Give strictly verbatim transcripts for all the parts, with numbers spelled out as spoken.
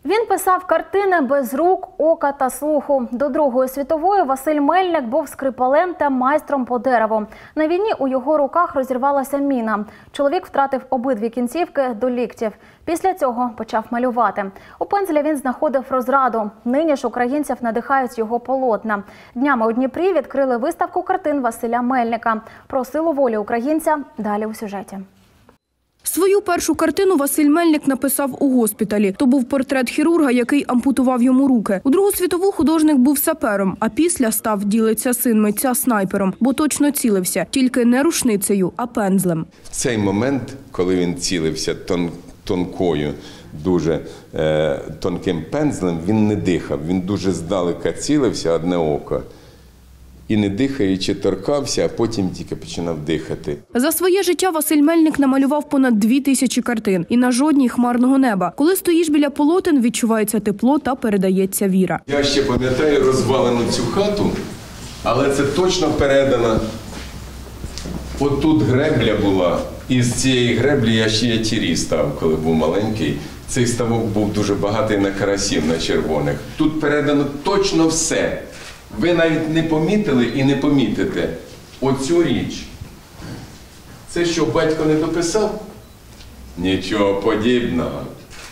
Він писав картини без рук, ока та слуху. До Другої світової Василь Мельник був скрипалем та майстром по дереву. На війні у його руках розірвалася міна. Чоловік втратив обидві кінцівки до ліктів. Після цього почав малювати. У пензля він знаходив розраду. Нині ж українців надихають його полотна. Днями у Дніпрі відкрили виставку картин Василя Мельника. Про силу волі українця далі у сюжеті. Свою першу картину Василь Мельник написав у госпіталі. То був портрет хірурга, який ампутував йому руки. У Другу світову художник був сапером, а після став, ділиться син митця, снайпером, бо точно цілився, тільки не рушницею, а пензлем. В цей момент, коли він цілився тон, тонкою, дуже е, тонким пензлем, він не дихав, він дуже здалека цілився, одне око. І не дихаючи торкався, а потім тільки починав дихати. За своє життя Василь Мельник намалював понад дві тисячі картин. І на жодній хмарного неба. Коли стоїш біля полотен, відчувається тепло та передається віра. Я ще пам'ятаю розвалену цю хату, але це точно передано. От тут гребля була, і з цієї греблі я ще ятірі став, коли був маленький. Цей ставок був дуже багатий на карасів, на червоних. Тут передано точно все. Ви навіть не помітили і не помітите оцю річ. Це що, батько не дописав? Нічого подібного.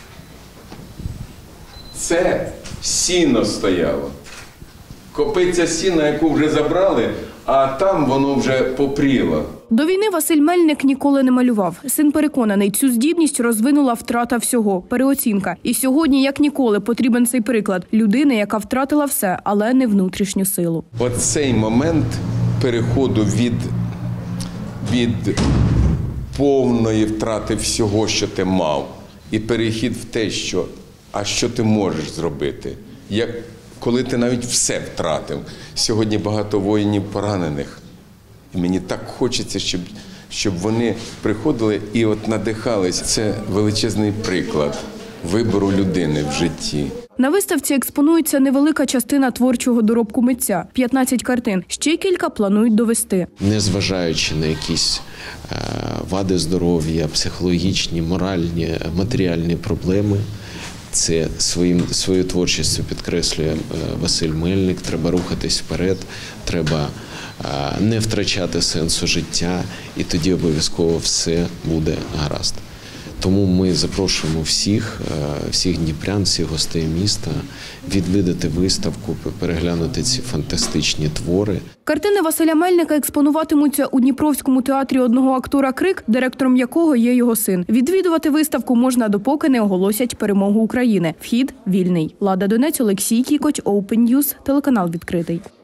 Це сіно стояло. Копиця сіна, яку вже забрали, а там воно вже попріло. До війни Василь Мельник ніколи не малював. Син переконаний, цю здібність розвинула втрата всього, переоцінка. І сьогодні, як ніколи, потрібен цей приклад людини, яка втратила все, але не внутрішню силу. Оцей момент переходу від, від повної втрати всього, що ти мав, і перехід в те, що, а що ти можеш зробити, як, коли ти навіть все втратив. Сьогодні багато воїнів поранених. І мені так хочеться, щоб, щоб вони приходили і от надихались. Це величезний приклад вибору людини в житті. На виставці експонується невелика частина творчого доробку митця – п'ятнадцять картин. Ще кілька планують довести. Незважаючи на якісь е, вади здоров'я, психологічні, моральні, матеріальні проблеми, це своїм, свою творчістю підкреслює Василь Мельник. Треба рухатись вперед, треба не втрачати сенсу життя, і тоді обов'язково все буде гаразд. Тому ми запрошуємо всіх, всіх дніпрян, всіх гостей міста відвідати виставку, переглянути ці фантастичні твори. Картини Василя Мельника експонуватимуться у Дніпровському театрі одного актора «Крик», директором якого є його син. Відвідувати виставку можна, допоки не оголосять перемогу України. Вхід вільний. Лада Донець, Олексій Кікоть, Open News, телеканал «Відкритий».